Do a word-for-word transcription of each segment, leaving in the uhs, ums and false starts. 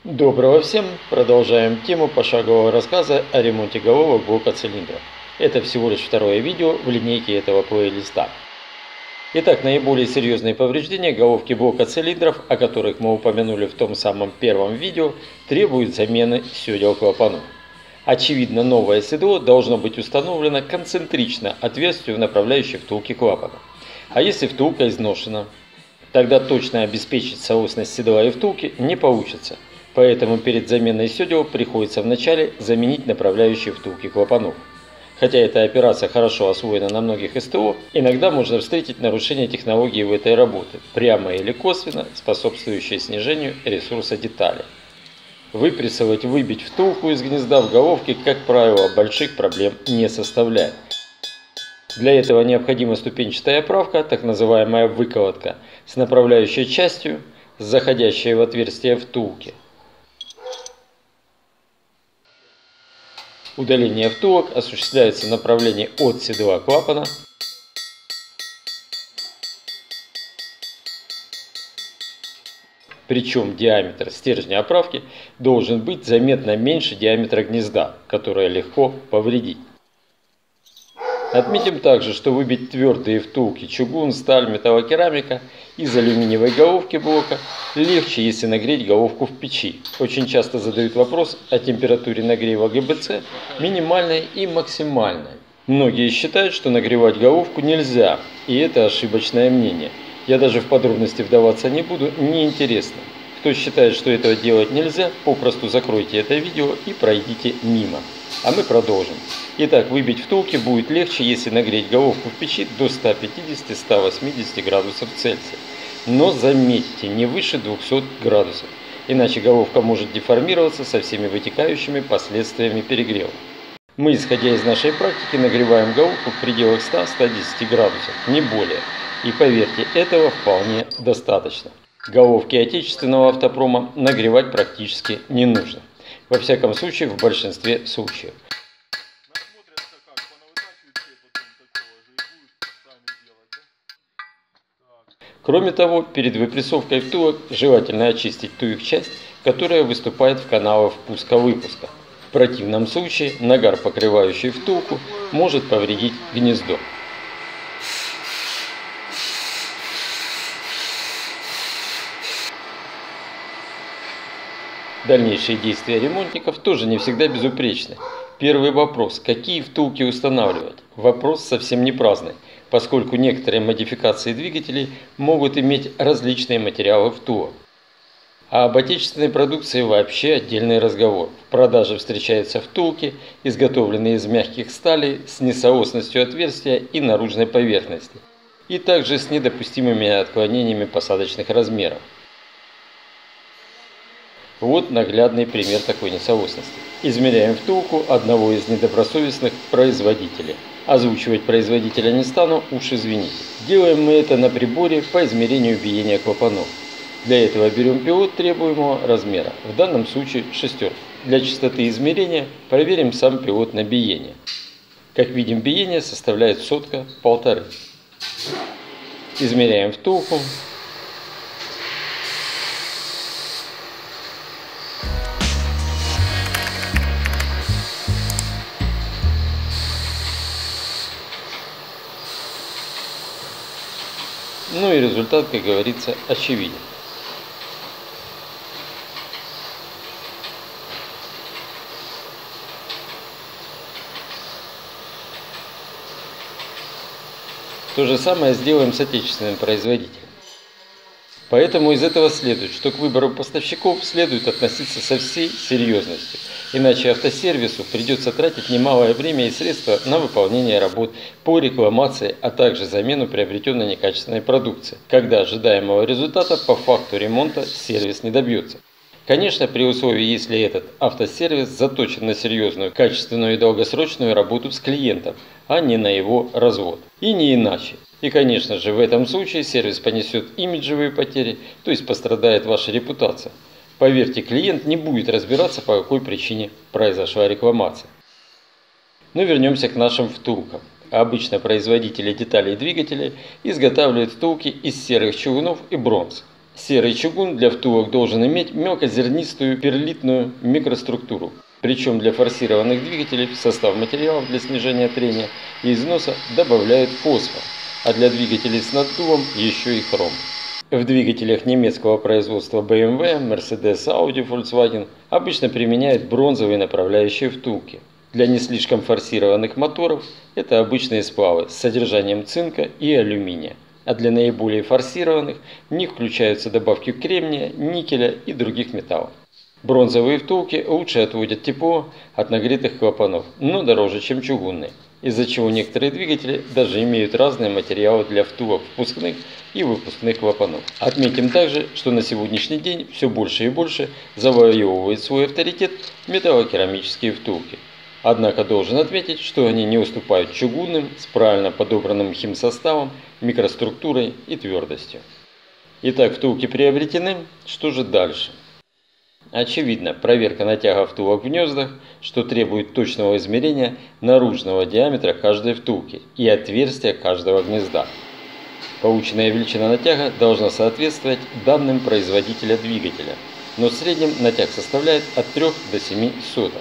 Доброго всем! Продолжаем тему пошагового рассказа о ремонте головок блока цилиндров. Это всего лишь второе видео в линейке этого плейлиста. Итак, наиболее серьезные повреждения головки блока цилиндров, о которых мы упомянули в том самом первом видео, требуют замены седел клапанов. Очевидно, новое седло должно быть установлено концентрично отверстию в направляющей втулке клапана. А если втулка изношена, тогда точно обеспечить соосность седла и втулки не получится. Поэтому перед заменой седел приходится вначале заменить направляющие втулки клапанов. Хотя эта операция хорошо освоена на многих СТО, иногда можно встретить нарушение технологии в этой работе, прямо или косвенно способствующее снижению ресурса детали. Выпрессовать, выбить втулку из гнезда в головке, как правило, больших проблем не составляет. Для этого необходима ступенчатая оправка, так называемая выколотка, с направляющей частью, заходящей в отверстие втулки. Удаление втулок осуществляется в направлении от седла клапана причем диаметр стержня оправки должен быть заметно меньше диаметра гнезда, которое легко повредить. Отметим также, что выбить твердые втулки чугун, сталь, металлокерамика из алюминиевой головки блока легче, если нагреть головку в печи. Очень часто задают вопрос о температуре нагрева ГБЦ минимальной и максимальной. Многие считают, что нагревать головку нельзя, и это ошибочное мнение. Я даже в подробности вдаваться не буду, неинтересно. Кто считает, что этого делать нельзя, попросту закройте это видео и пройдите мимо. А мы продолжим. Итак, выбить втулки будет легче, если нагреть головку в печи до ста пятидесяти — ста восьмидесяти градусов Цельсия. Но заметьте, не выше двухсот градусов, иначе головка может деформироваться со всеми вытекающими последствиями перегрева. Мы, исходя из нашей практики, нагреваем головку в пределах ста — ста десяти градусов, не более. И поверьте, этого вполне достаточно. Головки отечественного автопрома нагревать практически не нужно. Во всяком случае, в большинстве случаев. Кроме того, перед выпрессовкой втулок желательно очистить ту их часть, которая выступает в каналах впуска-выпуска. В противном случае нагар, покрывающий втулку, может повредить гнездо. Дальнейшие действия ремонтников тоже не всегда безупречны. Первый вопрос: какие втулки устанавливать? Вопрос совсем не праздный, поскольку некоторые модификации двигателей могут иметь различные материалы втулок. А об отечественной продукции вообще отдельный разговор. В продаже встречаются втулки, изготовленные из мягких сталей, с несоосностью отверстия и наружной поверхности, и также с недопустимыми отклонениями посадочных размеров. Вот наглядный пример такой несоосности. Измеряем втулку одного из недобросовестных производителей. Озвучивать производителя не стану, уж извините. Делаем мы это на приборе по измерению биения клапанов. Для этого берем пилот требуемого размера, в данном случае шестерку. Для частоты измерения проверим сам пилот на биение. Как видим, биение составляет сотка полторы. Измеряем втулку. Ну и результат, как говорится, очевиден. То же самое сделаем с отечественным производителем. Поэтому из этого следует, что к выбору поставщиков следует относиться со всей серьезностью. Иначе автосервису придется тратить немалое время и средства на выполнение работ по рекламации, а также замену приобретенной некачественной продукции, когда ожидаемого результата по факту ремонта сервис не добьется. Конечно, при условии, если этот автосервис заточен на серьезную, качественную и долгосрочную работу с клиентом, а не на его развод. И не иначе. И, конечно же, в этом случае сервис понесет имиджевые потери, то есть пострадает ваша репутация. Поверьте, клиент не будет разбираться, по какой причине произошла рекламация. Но вернемся к нашим втулкам. Обычно производители деталей двигателей изготавливают втулки из серых чугунов и бронз. Серый чугун для втулок должен иметь мелкозернистую перлитную микроструктуру. Причем для форсированных двигателей в состав материалов для снижения трения и износа добавляют фосфор, а для двигателей с наддувом еще и хром. В двигателях немецкого производства бэ эм вэ, Mercedes, Audi, Volkswagen обычно применяют бронзовые направляющие втулки. Для не слишком форсированных моторов это обычные сплавы с содержанием цинка и алюминия, а для наиболее форсированных в них включаются добавки кремния, никеля и других металлов. Бронзовые втулки лучше отводят тепло от нагретых клапанов, но дороже, чем чугунные, из-за чего некоторые двигатели даже имеют разные материалы для втулок впускных и выпускных клапанов. Отметим также, что на сегодняшний день все больше и больше завоевывает свой авторитет металлокерамические втулки. Однако должен отметить, что они не уступают чугунным с правильно подобранным химсоставом, микроструктурой и твердостью. Итак, втулки приобретены, что же дальше? Очевидно, проверка натяга втулок в гнездах, что требует точного измерения наружного диаметра каждой втулки и отверстия каждого гнезда. Полученная величина натяга должна соответствовать данным производителя двигателя, но в среднем натяг составляет от трёх до семи сотых.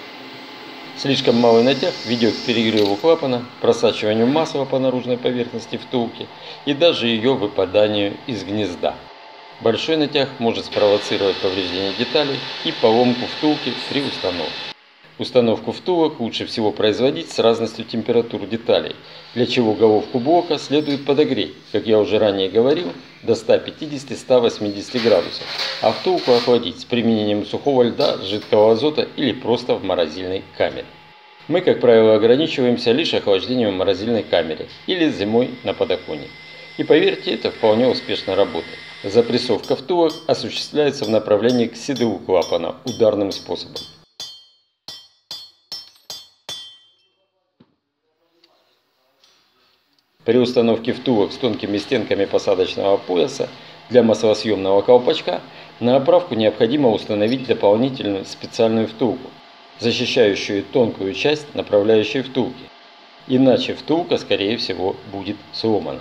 Слишком малый натяг ведет к перегреву клапана, просачиванию масла по наружной поверхности втулки и даже ее выпаданию из гнезда. Большой натяг может спровоцировать повреждение деталей и поломку втулки при установке. Установку втулок лучше всего производить с разностью температур деталей, для чего головку блока следует подогреть, как я уже ранее говорил, до ста пятидесяти — ста восьмидесяти градусов, а втулку охладить с применением сухого льда, жидкого азота или просто в морозильной камере. Мы, как правило, ограничиваемся лишь охлаждением в морозильной камере или зимой на подоконнике. И поверьте, это вполне успешно работает. Запрессовка втулок осуществляется в направлении к седлу клапана ударным способом. При установке втулок с тонкими стенками посадочного пояса для маслосъемного колпачка на оправку необходимо установить дополнительную специальную втулку, защищающую тонкую часть направляющей втулки. Иначе втулка, скорее всего, будет сломана.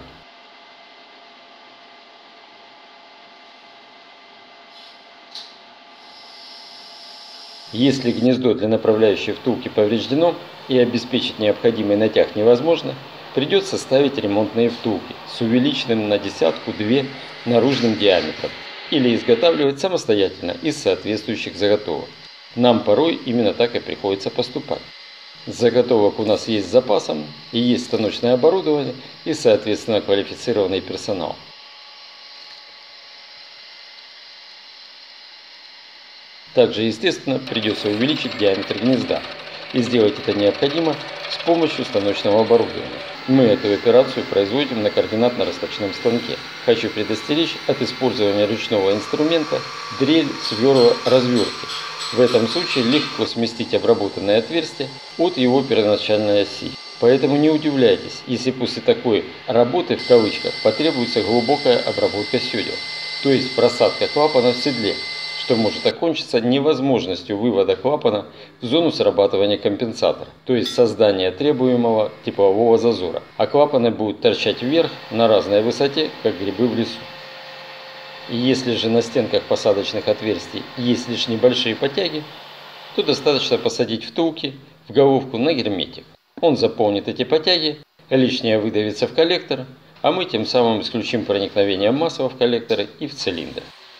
Если гнездо для направляющей втулки повреждено и обеспечить необходимый натяг невозможно, придется ставить ремонтные втулки с увеличенным на десятку-две наружным диаметром или изготавливать самостоятельно из соответствующих заготовок. Нам порой именно так и приходится поступать. Заготовок у нас есть с запасом, и есть станочное оборудование и, соответственно, квалифицированный персонал. Также, естественно, придется увеличить диаметр гнезда, и сделать это необходимо с помощью станочного оборудования. Мы эту операцию производим на координатно-расточном станке. Хочу предостеречь от использования ручного инструмента дрель, сверла, развертки. В этом случае легко сместить обработанное отверстие от его первоначальной оси. Поэтому не удивляйтесь, если после такой «работы» в кавычках потребуется глубокая обработка сёдел, то есть просадка клапана в седле, что может окончиться невозможностью вывода клапана в зону срабатывания компенсатора, то есть создания требуемого теплового зазора, а клапаны будут торчать вверх на разной высоте, как грибы в лесу. И если же на стенках посадочных отверстий есть лишь небольшие потяги, то достаточно посадить втулки в головку на герметик. Он заполнит эти потяги, лишнее выдавится в коллектор, а мы тем самым исключим проникновение масла в коллекторы и в цилиндр.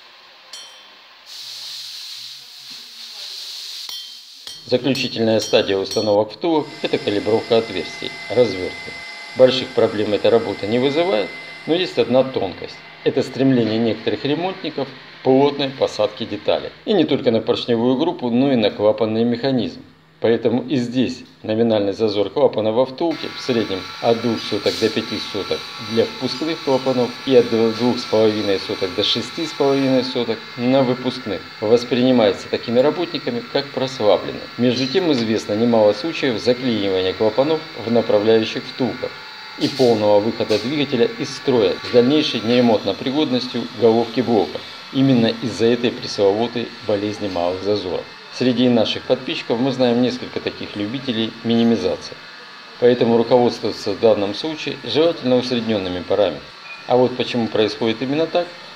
Заключительная стадия установок втулок – это калибровка отверстий, развертки. Больших проблем эта работа не вызывает, но есть одна тонкость. Это стремление некоторых ремонтников к плотной посадке деталей. И не только на поршневую группу, но и на клапанный механизм. Поэтому и здесь номинальный зазор клапана во втулке в среднем от двух соток до пяти соток для впускных клапанов и от двух с половиной соток до шести с половиной соток на выпускных воспринимается такими работниками как прославленный. Между тем известно немало случаев заклинивания клапанов в направляющих втулках и полного выхода двигателя из строя с дальнейшей неремонтной пригодностью головки блока именно из-за этой пресловутой болезни малых зазоров. Среди наших подписчиков мы знаем несколько таких любителей минимизации. Поэтому руководствоваться в данном случае желательно усредненными параметрами. А вот почему происходит именно так,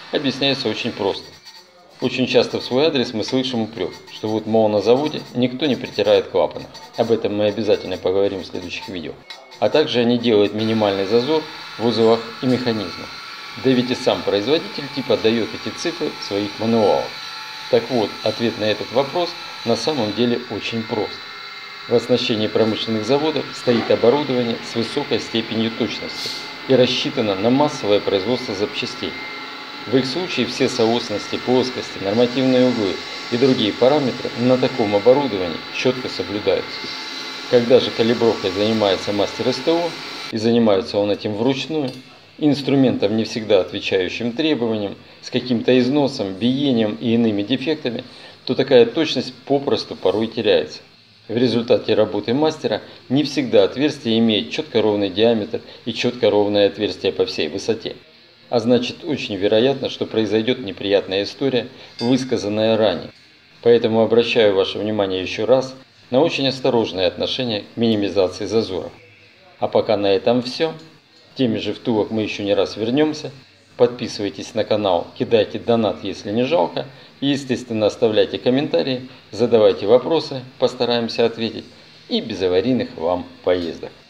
объясняется очень просто. Очень часто в свой адрес мы слышим упрек, что вот, мол, на заводе никто не притирает клапаны. Об этом мы обязательно поговорим в следующих видео. А также они делают минимальный зазор в узлах и механизмах. Да ведь и сам производитель типа дает эти цифры в своих мануалах. Так вот, ответ на этот вопрос на самом деле очень прост. В оснащении промышленных заводов стоит оборудование с высокой степенью точности и рассчитано на массовое производство запчастей. В их случае все соосности, плоскости, нормативные углы и другие параметры на таком оборудовании четко соблюдаются. Когда же калибровкой занимается мастер СТО, и занимается он этим вручную, инструментом, не всегда отвечающим требованиям, с каким-то износом, биением и иными дефектами, то такая точность попросту порой теряется. В результате работы мастера не всегда отверстие имеет четко ровный диаметр и четко ровное отверстие по всей высоте. А значит, очень вероятно, что произойдет неприятная история, высказанная ранее. Поэтому обращаю ваше внимание еще раз на очень осторожное отношение к минимизации зазоров. А пока на этом все. Теми же втулок мы еще не раз вернемся. Подписывайтесь на канал, кидайте донат, если не жалко. И, естественно, оставляйте комментарии, задавайте вопросы, постараемся ответить. И без аварийных вам поездок.